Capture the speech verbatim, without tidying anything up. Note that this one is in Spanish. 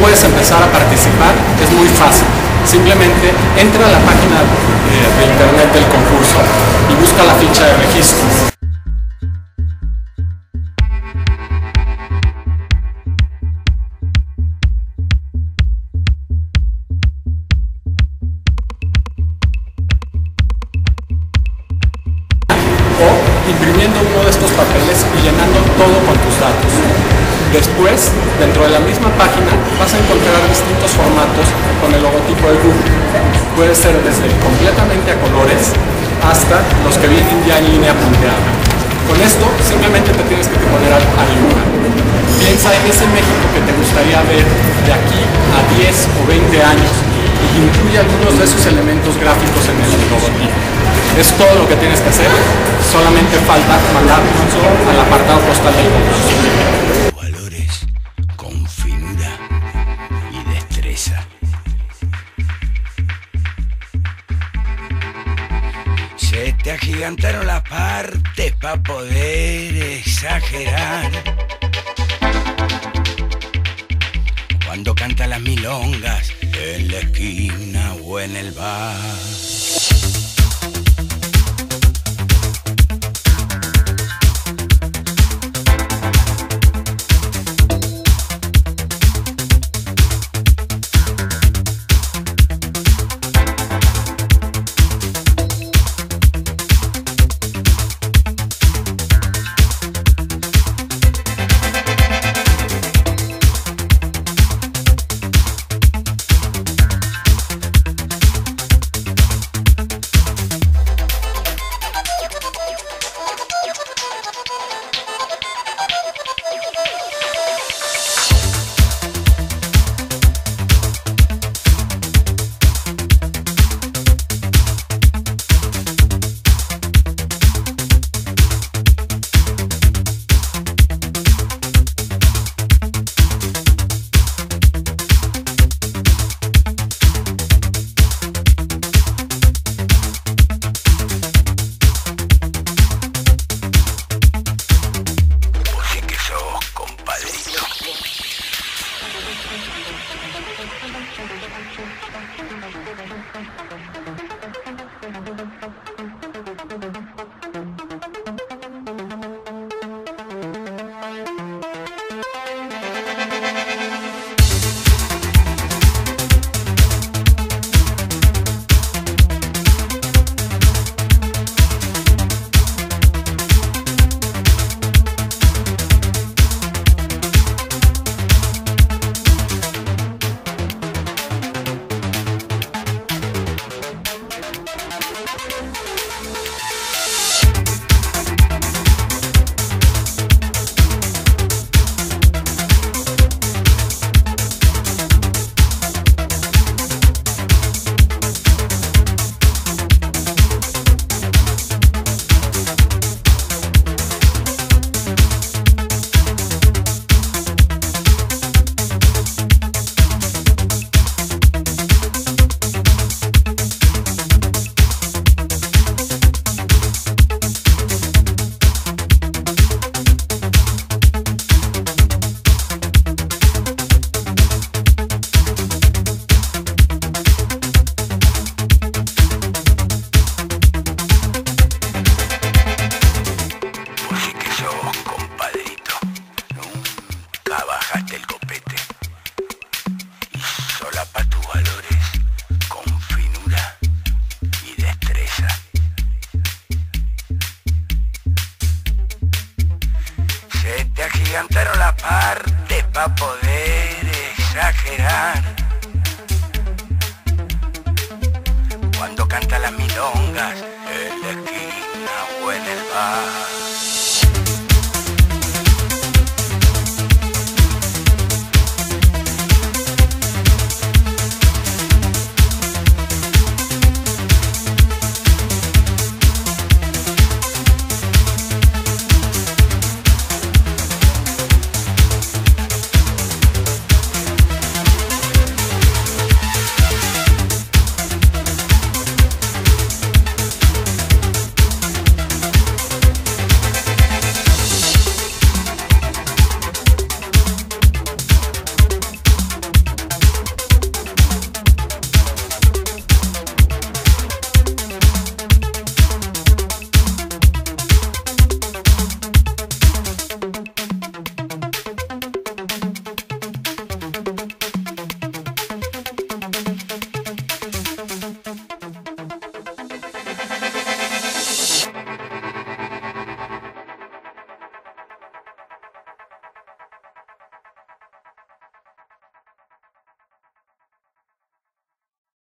puedes empezar a participar? Es muy fácil. Simplemente entra a la página eh, de internet del concurso y busca la ficha de registro. O imprimiendo uno de estos papeles y llenando todo con tus datos. Después, dentro de la misma página, vas a encontrar distintos formatos con el logotipo de Google. Puede ser desde completamente a colores hasta los que vienen ya en línea punteada. Con esto, simplemente te tienes que poner a, a dibujar. Piensa en ese México que te gustaría ver de aquí a diez o veinte años y incluye algunos de esos elementos gráficos en el logotipo. Es todo lo que tienes que hacer, solamente falta mandar al apartado postal del concurso. Valores con finura y destreza. Se te agigantaron las partes para poder exagerar. Cuando canta las milongas en la esquina o en el bar. Pero la parte para poder exagerar. Cuando canta las milongas en la esquina o en el bar.